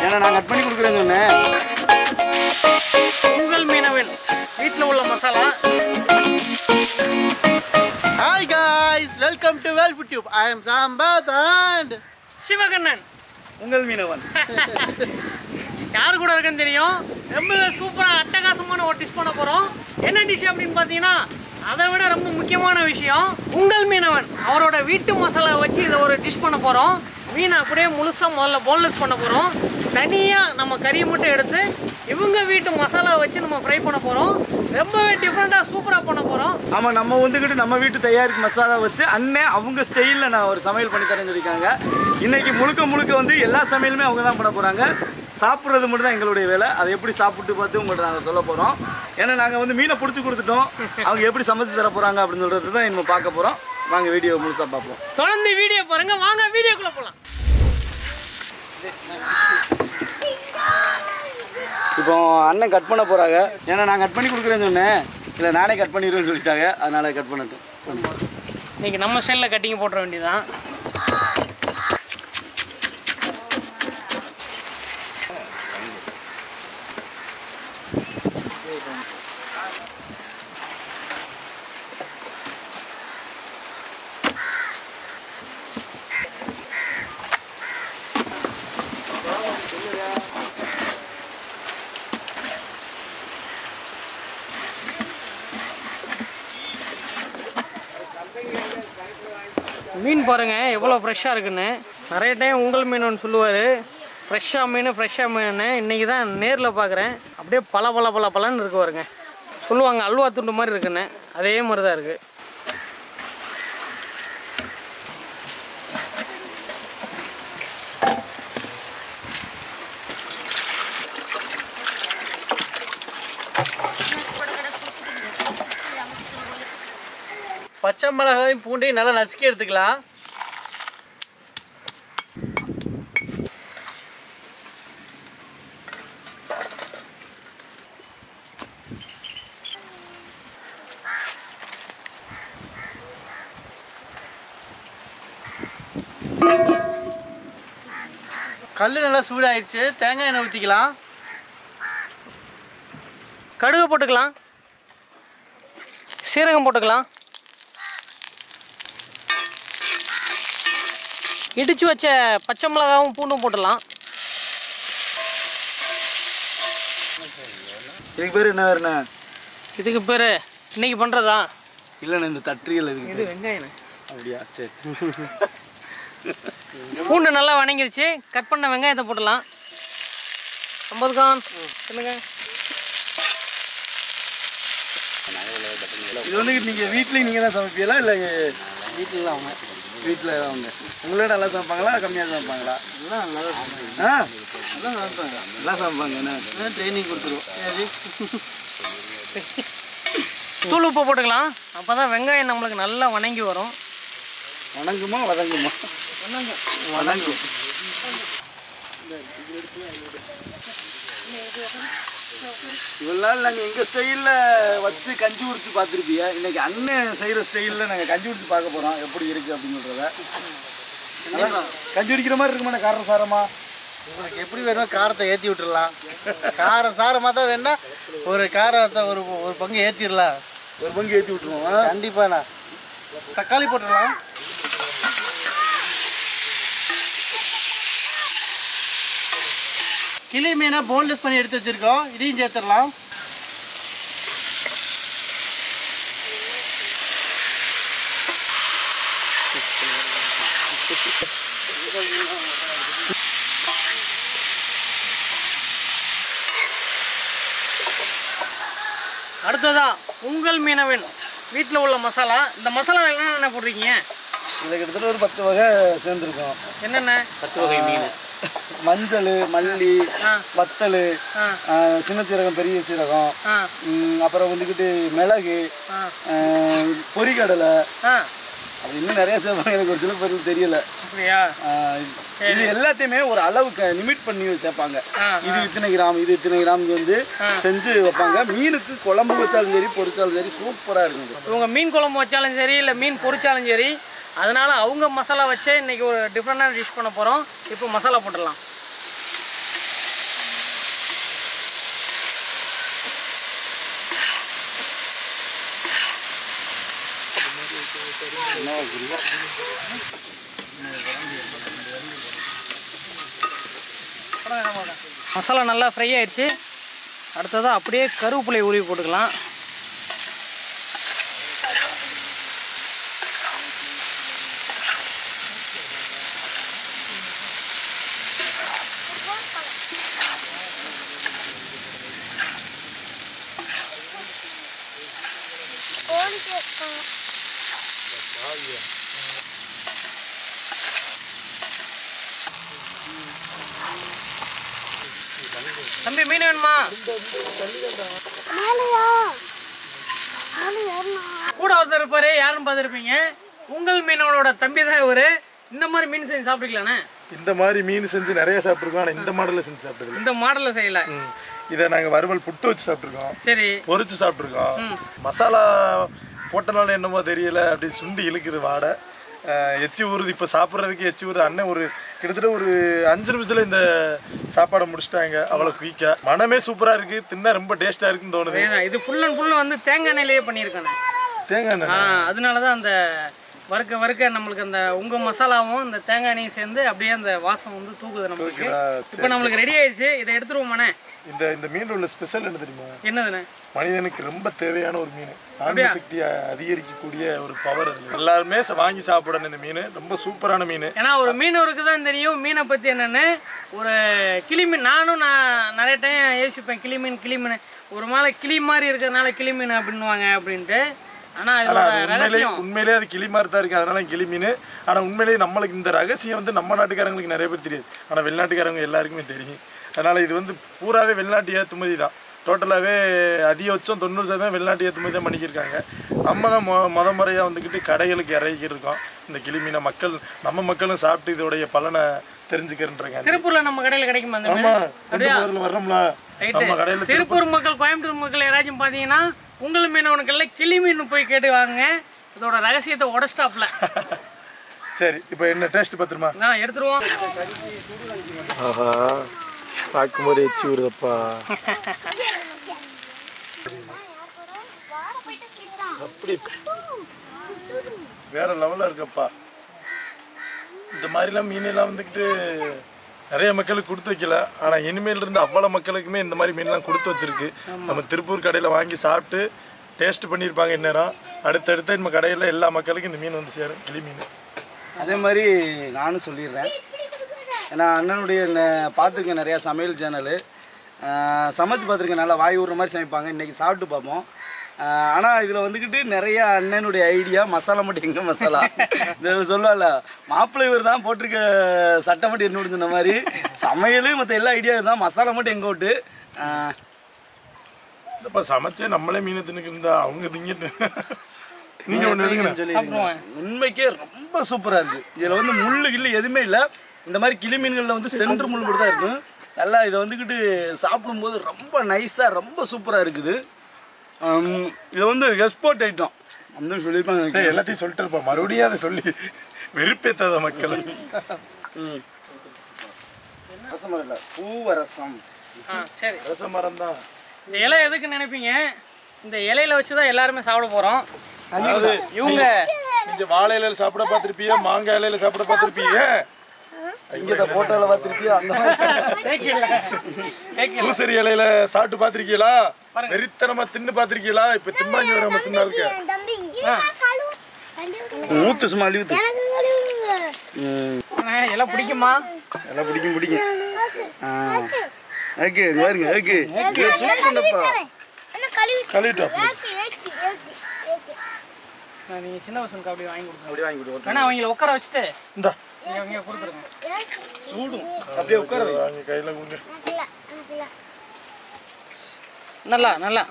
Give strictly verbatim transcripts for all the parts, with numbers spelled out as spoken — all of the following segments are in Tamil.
ஏன்னா நான் கட் பண்ணி கொடுக்குறேன்னு சொன்னேன். உங்கள் மீனவன் வீட்டில் உள்ள masala. Hi guys, welcome to Wellfood Tube. I am Sambath and Sivakannan. உங்கள் மீனவன். யார் கூட இருக்குன்னு தெரியும். ரொம்ப சூப்பராக அட்டகாசமான ஒரு டிஷ் பண்ண போகிறோம். என்ன டிஷ் அப்படின்னு பார்த்தீங்கன்னா, அதை விட ரொம்ப முக்கியமான விஷயம், உங்கள் மீனவன் அவரோட வீட்டு மசாலா வச்சு இதை ஒரு டிஷ் பண்ண போகிறோம். மீனை அப்படியே முழுசாக முதல்ல போன்லெஸ் பண்ண போகிறோம். தனியாக நம்ம கறியை மட்டும் எடுத்து இவங்க வீட்டு மசாலா வச்சு நம்ம ஃப்ரை பண்ண போகிறோம். ரொம்பவே டிஃப்ரெண்ட்டாக சூப்பராக பண்ண போகிறோம். ஆமாம், நம்ம வந்துக்கிட்டு நம்ம வீட்டு தயாரிப்பு மசாலா வச்சு அண்ணன் அவங்க ஸ்டைலில் நான் ஒரு சமையல் பண்ணி தரேன்னு சொல்லியிருக்காங்க. இன்றைக்கி முழுக்க முழுக்க வந்து எல்லா சமையலுமே அவங்க தான் பண்ண போகிறாங்க. சாப்பிட்றது மட்டும் தான் எங்களுடைய வேலை. அதை எப்படி சாப்பிட்டு பார்த்து உங்கள்கிட்ட நாங்கள் சொல்ல போகிறோம். ஏன்னா நாங்கள் வந்து மீனை பிடிச்சி கொடுத்துட்டோம், அவங்க எப்படி சமைச்சு தர போகிறாங்க அப்படின்னு சொல்கிறது தான் நம்ம பார்க்க போகிறோம். வாங்க வீடியோ முழுசாக பார்ப்போம். தொடர்ந்து வீடியோ பாருங்க. வாங்க வீடியோக்குள்ளே போகலாம். இப்போ அண்ணன் கட் பண்ண போகிறாங்க. ஏன்னா நான் கட் பண்ணி கொடுக்குறேன்னு சொன்னேன், இல்லை நானே கட் பண்ணிடுவேன்னு சொல்லிட்டாங்க. அதனால் கட் பண்ணட்டும். இன்றைக்கி நம்ம ஸ்டைலில் கட்டிங் போட்டுற வேண்டியதான். மீன் பாருங்கள் எவ்வளோ ஃப்ரெஷ்ஷாக இருக்குன்னு. நிறைய டைம் உங்கள் மீனுன்னு சொல்லுவார். ஃப்ரெஷ்ஷாக மீன் ஃப்ரெஷ்ஷாக மீன். இன்றைக்கி தான் நேரில் பார்க்குறேன். அப்படியே பல பல பல பலன்னு இருக்கு பாருங்க. சொல்லுவாங்க அல்வா துண்டு மாதிரி இருக்குன்னு, அதே மாதிரி தான் இருக்குது. பச்சை மிளகாயும் பூண்டையும் நல்லா நசுக்கி எடுத்துக்கலாம். கல் நல்லா சூடாயிடுச்சு. தேங்காய் எண்ணெய் ஊற்றிக்கலாம். கடுகு போட்டுக்கலாம், சீரகம் போட்டுக்கலாம், இடித்து வச்ச பச்சை மிளகாவும் பூண்டும் போட்டுடலாம். இதுக்கு பேர் என்ன வேறுண்ணே? இதுக்கு பேர் இன்னைக்கு பண்ணுறதா இல்லைண்ணே, இந்த தற்றியல் இது இதுக்கு. வெங்காயம். அப்படியா? சரி சரி. பூண்டு நல்லா வணங்கிருச்சு. கட் பண்ண வெங்காயத்தை போட்டுடலாம். ஐம்பது கான் சொல்லுங்க. இது வந்து நீங்கள் வீட்லேயும் நீங்கள் தான் சமைப்பீங்களா இல்லை வீட்டில் அவங்க வீட்டில் அவங்க உங்களோட நல்லா சமைப்பாங்களா கம்மியாக சமைப்பாங்களா? எல்லாம் நல்லா ஆ நல்லா சமைப்பாங்க. நல்லா சமைப்பாங்க. என்ன ட்ரைனிங் கொடுத்துருவோம். தூள் உப்பு போட்டுக்கலாம். அப்போ தான் வெங்காயம் நம்மளுக்கு நல்லா வணங்கி வரும். வணங்குமா வதங்குமா? வணங்கும் வதங்கும். இவ்வளோ நாள் நாங்கள் எங்கள் ஸ்டைலில் வச்சு கஞ்சி உரிச்சு பார்த்துருப்பீங்க. இன்றைக்கி அண்ணன் செய்கிற ஸ்டைலில் நாங்கள் கஞ்சி உரிச்சு பார்க்க போகிறோம் எப்படி இருக்குது அப்படின்றத. கஞ்சி உரிக்கிற மாதிரி இருக்குமா? காரம் சாரமா? உங்களுக்கு எப்படி வேணும் காரத்தை ஏற்றி விட்டுடலாம். காரம் சாரமாக தான் வேணா ஒரு காரத்தை ஒரு ஒரு பங்கு ஏற்றிடலாம். ஒரு பங்கு ஏற்றி விட்டுருவோம். கண்டிப்பாண்ணா. தக்காளி போட்டுடலாம். கிளி மீனை போன்லெஸ் பண்ணி எடுத்து வச்சுருக்கோம். இதையும் சேர்த்துடலாம். அடுத்ததா உங்கள் மீனவன் வீட்டில் உள்ள மசாலா. இந்த மசாலா என்னென்ன போடுறீங்க? இதில் கிட்டத்தட்ட ஒரு பத்து வகை சேர்ந்துருக்கோம். என்னென்ன பத்து வகை மீன்? மஞ்சள், மல்லி, வத்தல், சின்ன சீரகம், பெரிய சீரகம், அப்புறம் வந்துக்கிட்டு மிளகு, பொரிக்கடலை, அது இன்னும் நிறைய சேர்ப்பாங்க. எனக்கு ஒரு சில பேருக்கு தெரியல. இது எல்லாத்தையுமே ஒரு அளவுக்கு லிமிட் பண்ணி சேர்ப்பாங்க. இது இத்தனை கிராம், இது இத்தனை கிராம் வந்து செஞ்சு வைப்பாங்க. மீனுக்கு குழம்பு வச்சாலும் சரி, பொரிச்சாலும் சரி, சூப்பராக இருக்குது. இவங்க மீன் குழம்பு வச்சாலும் சரி, இல்லை மீன் பொரிச்சாலும் சரி, அதனால அவங்க மசாலா வச்சே இன்னைக்கு ஒரு டிஃப்ரெண்டான டிஷ் பண்ண போகிறோம். இப்போ மசாலா போட்டுடலாம். மசாலா நல்லா ஃப்ரை ஆயிடுச்சு. அடுத்ததாக அப்படியே கருவேப்பிலை உருவி போட்டுக்கலாம். தம்பி மீன் வேணுமா? கூட ஒருத்தர் இருப்பாரு, யாருன்னு பார்த்துருப்பீங்க. உங்கள் மீனவனோட தம்பி தான் இவரு. இந்த மாதிரி மீன் செஞ்சு சாப்பிட்டுக்கலாண்ணே. இந்த மாதிரி மீன் செஞ்சு நிறைய சாப்பிட்ருக்கோம். ஆனால் இந்த மாடலில் செஞ்சு சாப்பிட்டுருக்கோம். இந்த மாடலில் செய்யல. இதை நாங்கள் வறுவல் புட்டு வச்சு சாப்பிட்ருக்கோம். சரி. பொரிச்சு சாப்பிட்ருக்கோம். மசாலா போட்டனால என்னமோ தெரியல, அப்படி சுண்டி இழுக்குது வாடை. எச்சி ஊறுது. இப்போ சாப்பிட்றதுக்கு எச்சி ஊறுது. அண்ணன் ஒரு கிட்டத்தட்ட ஒரு அஞ்சு நிமிஷத்தில் இந்த சாப்பாடை முடிச்சிட்டாங்க. அவ்வளோ குயிக்காக. மனமே சூப்பராக இருக்குது. தின்னா ரொம்ப டேஸ்ட்டாக இருக்குன்னு தோணுது. இது ஃபுல் அண்ட் ஃபுல் வந்து தேங்காய் எண்ணெயிலேயே பண்ணியிருக்கானே. தேங்காய் எண்ணெய். ஆ, அதனால தான் அந்த வறுக்க வறுக்க நம்மளுக்கு அந்த உங்கள் மசாலாவும் அந்த தேங்காய் எண்ணெயும் சேர்ந்து அப்படியே அந்த வாசம் வந்து தூக்குது நம்மளுக்கு. இப்போ நம்மளுக்கு ரெடி ஆயிடுச்சு. இதை எடுத்துருவோமாண்ணே. இந்த இந்த மீன் உள்ள ஸ்பெஷல் என்ன தெரியுமா? என்னதுண்ணே? மனிதனுக்கு ரொம்ப தேவையான ஒரு மீன். ஆன்ம சக்தியை அதிகரிக்கக்கூடிய ஒரு பவர் அது. எல்லாருமே வாங்கி சாப்பிடணும் இந்த மீன். ரொம்ப சூப்பரான மீன். ஏன்னா ஒரு மீனவருக்கு தான் தெரியும் மீனை பற்றி என்னென்னு. ஒரு கிளி மீன் நானும் நான் நிறைய டைம் யோசிப்பேன். கிளி மீன் கிளி மீன் ஒரு மேலே கிளி மாதிரி இருக்கிறதுனால கிளி மீன் அப்படின்னுவாங்க அப்படின்ட்டு. ஆனால் உண்மையிலேயே உண்மையிலேயே அது கிளி மாதிரி தான் இருக்குது. அதனால கிளி மீன். ஆனால் உண்மையிலேயே நம்மளுக்கு இந்த ரகசியம் வந்து நம்ம நாட்டுக்காரங்களுக்கு நிறைய பேர் தெரியாது. ஆனால் வெளிநாட்டுக்காரங்க எல்லாருக்குமே தெரியும். அதனால் இது வந்து பூராவே வெளிநாட்டு ஏற்றுமதி தான். டோட்டலாகவே அதிகபட்சம் தொண்ணூறு சதவீதம் வெளிநாட்டு ஏற்றுமதி தான் பண்ணிக்கிருக்காங்க. நம்ம தான் மொ முத முறையாக வந்துக்கிட்டு கடைகளுக்கு இறக்கிருக்கோம் இந்த கிளி மீனை. மக்கள் நம்ம மக்களும் சாப்பிட்டு இதோடைய பலனை தெரிஞ்சுக்கிறேன்றாங்க. திருப்பூரில் நம்ம கடையில் கிடைக்குமா? வர்றோம்ல நம்ம கடையில். திருப்பூர் மக்கள், கோயம்புத்தூர் மக்கள் யாராச்சும் பார்த்தீங்கன்னா உங்கள் மீனவனுக்கெல்லாம் கிளி மீன் போய் கேட்டு வாங்க. இதோட ரகசியத்தை உடஸ்டாப்ல. சரி, இப்போ என்ன டேஸ்ட் பார்த்துருமா? நான் எடுத்துருவோம். ஆஹா, பார்க்கும்போது எச்சி வருதப்பா. அப்படி வேற லெவலில் இருக்கப்பா. இந்த மாதிரிலாம் மீனெல்லாம் வந்துக்கிட்டு நிறைய மக்களுக்கு கொடுத்து வைக்கல. ஆனால் இனிமேல் இருந்து அவ்வளோ மக்களுக்குமே இந்த மாதிரி மீன்லாம் கொடுத்து வச்சிருக்கு. நம்ம திருப்பூர் கடையில் வாங்கி சாப்பிட்டு டேஸ்ட் பண்ணியிருப்பாங்க இந்நேரம். அடுத்தடுத்து நம்ம கடையில் எல்லா மக்களுக்கும் இந்த மீன் வந்து சேரும், கிளி மீன். அதே மாதிரி நானும் சொல்லிடுறேன். ஏன்னா அண்ணனுடைய பார்த்துருக்கேன் நிறையா சமையல் சேனலு. சமைச்சு பார்த்துருக்கேன். நல்லா வாய் ஊறுற மாதிரி சமைப்பாங்க. இன்றைக்கி சாப்பிட்டு பார்ப்போம். ஆனால் இதில் வந்துக்கிட்டு நிறையா அண்ணனுடைய ஐடியா. மசாலா மட்டும் எங்கே மசாலா இதில் சொல்லல. மாப்பிள்ளை இவர் தான் போட்டிருக்க சட்டை மட்டும் என்ன சொன்ன மாதிரி சமையல் மற்ற எல்லா ஐடியாவும் தான். மசாலா மட்டும் எங்கே விட்டு இப்போ சமைச்சே நம்மளே மீனை தின்னுக்கு இருந்தா அவங்க திங்கிட்டு நீங்கள் ஒன்று எடுங்க. உண்மைக்கே ரொம்ப சூப்பராக இருக்குது. இதில் வந்து முள்ளு கிள்ளு எதுவுமே இல்லை. இந்த மாதிரி கிளி மீன்களில் வந்து சென்ட்ரு முள் மட்டும் தான் இருக்கும். நல்லா இதை வந்துக்கிட்டு சாப்பிடும்போது ரொம்ப நைஸாக ரொம்ப சூப்பராக இருக்குது. இது வந்து எக்ஸ்போர்ட் ஐட்டம் அப்படின்னு சொல்லியிருப்பாங்க. எல்லாத்தையும் சொல்லிட்டு இருப்போம். மறுபடியும் அதை சொல்லி வெறுப்பேத்தாத மக்கள். ரசம் இல்லை, பூவரசம். சரி, ரச மரம் தான். இந்த இலை எதுக்கு நினைப்பீங்க? இந்த இலையில வச்சு தான் எல்லாருமே சாப்பிட போகிறோம். அதாவது இவங்க இந்த வாழை இலையில சாப்பிட பார்த்துருப்பீங்க, மாங்காய் இலையில சாப்பிட பார்த்துருப்பீங்க, இங்கே போட்டோவில் பார்த்துருப்பியா, அந்த பூசரி இலையில சாப்பிட்டு பார்த்துருக்கீங்களா? வெறித்தனமா தின்னு பார்த்துருக்கீங்களா? இப்போ திம்பாஞ்சி வர மசினா இருக்கு. ஊத்து சும்மா அழிவுத்து. எல்லாம் பிடிக்குமா? எல்லாம் பிடிக்கும் பிடிக்கும். ஓகே பாருங்க. ஓகே சூப்பர்ப்பா. கழுவிட்டோம். நீங்க சின்ன பசங்களுக்கு அப்படி வாங்கி கொடுங்க. அப்படியே வாங்கி கொடுங்க. வேணா அவங்கள உட்கார வச்சுட்டு இந்த இங்க கொடுத்துருங்க. சூடும் அப்படியே உட்கார வாங்கி கையில கொடுங்க. நல்லா நல்லா.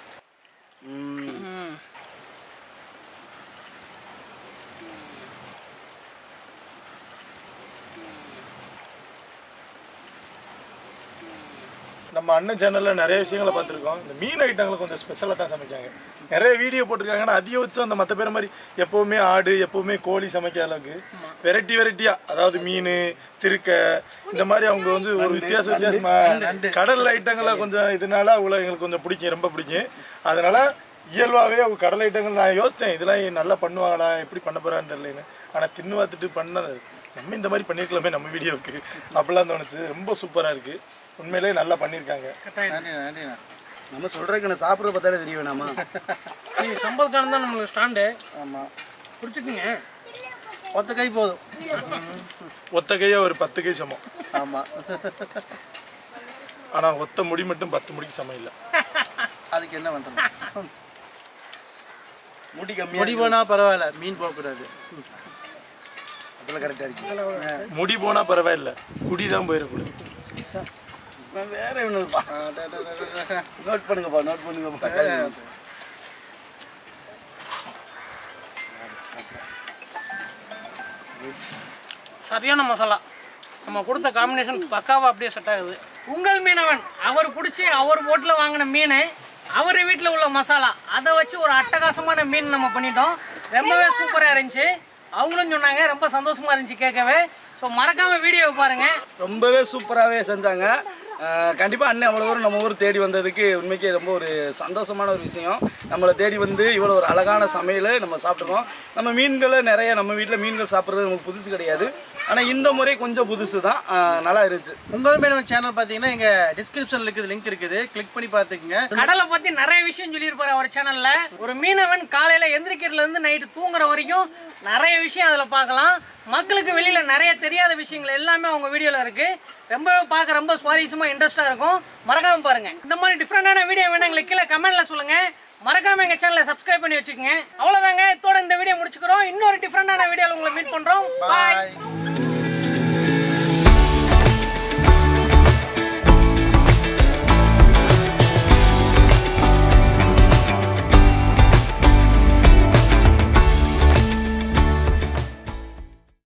நம்ம அண்ணன் சேனலில் நிறைய விஷயங்களை பார்த்துருக்கோம். இந்த மீன் ஐட்டங்களை கொஞ்சம் ஸ்பெஷலாக தான் சமைச்சாங்க. நிறைய வீடியோ போட்டிருக்காங்க. ஆனால் அதிகபட்சம் அந்த மற்ற பேர் மாதிரி எப்போவுமே ஆடு எப்போவுமே கோழி சமைக்கிற அளவுக்கு வெரைட்டி வெரைட்டியாக, அதாவது மீன் திருக்க இந்த மாதிரி அவங்க வந்து ஒரு வித்தியாச வித்தியாசமாக கடல் ஐட்டங்களை கொஞ்சம் இதனால அவங்கள எங்களுக்கு கொஞ்சம் பிடிக்கும், ரொம்ப பிடிக்கும். அதனால் இயல்பாகவே அவங்க கடலை ஐட்டங்கள் நான் யோசித்தேன் இதெல்லாம் நல்லா பண்ணுவாங்களா எப்படி பண்ண போகிறான்னு தெரியலன்னு. ஆனால் தின்னு பார்த்துட்டு பண்ணது நம்ம இந்த மாதிரி பண்ணியிருக்கலாமே நம்ம வீடியோவுக்கு அப்படிலாம் தோணுச்சு. ரொம்ப சூப்பராக இருக்குது, உண்மையிலே நல்லா பண்ணியிருக்காங்க. நன்றி நன்றிண்ணா. நம்ம சொல்கிறதுக்கு நான் சாப்பிட்ற பார்த்தாலே தெரிய வேணாமா? நீங்கள் சம்பளக்காரன் தான் நம்மளுக்கு ஸ்டாண்டு. ஆமாம், பிடிச்சிக்குங்க. ஒத்த கை போதும். ஒத்த கையாக ஒரு பத்து கை சமம். ஆமாம், ஆனால் ஒத்த முடி மட்டும் பத்து முடிக்கு சமம் இல்லை. அதுக்கு என்ன பண்ணுறது? முடி கம்மி முடி போனால் பரவாயில்ல, மீன் போகக்கூடாது. அதெல்லாம் கரெக்டாக இருக்கு. முடி போனால் பரவாயில்ல, குடி தான் போயிடக்கூடாது. வேற ஒன்றுப்பா, நோட் பண்ணுங்கப்பா, நோட் பண்ணுங்கப்பா. சரியான மசாலா, நம்ம கொடுத்த காம்பினேஷன் பக்காவாக அப்படியே செட் ஆகுது. உங்கள் மீனவன் அவர் பிடிச்சி அவர் போட்டில் வாங்கின மீன், அவர் வீட்டில் உள்ள மசாலா, அதை வச்சு ஒரு அட்டகாசமான மீன் நம்ம பண்ணிட்டோம். ரொம்பவே சூப்பராக இருந்துச்சு. அவங்களும் சொன்னாங்க ரொம்ப சந்தோஷமாக இருந்துச்சு கேட்கவே. ஸோ மறக்காமல் வீடியோவை பாருங்கள். ரொம்பவே சூப்பராகவே செஞ்சாங்க. கண்டிப்பாக அண்ணன் அவ்வளோ தூரம் நம்ம ஊர் தேடி வந்ததுக்கு உண்மைக்கே ரொம்ப ஒரு சந்தோஷமான ஒரு விஷயம். நம்மளை தேடி வந்து இவ்வளோ ஒரு அழகான சமையல் நம்ம சாப்பிட்ருக்கோம். நம்ம மீன்களை நிறைய நம்ம வீட்டில் மீன்கள் சாப்பிட்றது நமக்கு புதுசு கிடையாது, ஆனால் இந்த முறை கொஞ்சம் புதுசு தான், நல்லா இருந்துச்சு. உங்கள் மீனவன் சேனல் பார்த்தீங்கன்னா எங்கள் டிஸ்கிரிப்ஷனில் இருக்குது, லிங்க் இருக்குது, கிளிக் பண்ணி பார்த்துக்குங்க. கடலை பற்றி நிறைய விஷயம் சொல்லியிருப்பாரு அவர் சேனலில். ஒரு மீனவன் காலையில் எந்திரிக்கிறதுலேருந்து நைட்டு தூங்குற வரைக்கும் நிறைய விஷயம் அதில் பார்க்கலாம். மக்களுக்கு வெளியில் நிறைய தெரியாத விஷயங்கள் எல்லாமே அவங்க வீடியோவில் இருக்குது. ரொம்ப பார்க்க ரொம்ப சுவாரஸ்யமாக இன்ட்ரெஸ்ட்டாக இருக்கும். மறக்காமல் பாருங்கள். இந்த மாதிரி டிஃப்ரெண்டான வீடியோ வேணும் எங்களுக்கு கீழே கமெண்ட்டில் சொல்லுங்கள். மறக்காமல் எங்கள் சேனலை சப்ஸ்கிரைப் பண்ணி வச்சுக்கோங்க. அவ்வளோதாங்க, இதோட இந்த வீடியோ முடிச்சுக்கிறோம். இன்னொரு டிஃப்ரெண்டான வீடியோவில் உங்களை மீட் பண்ணுறோம். பாய்.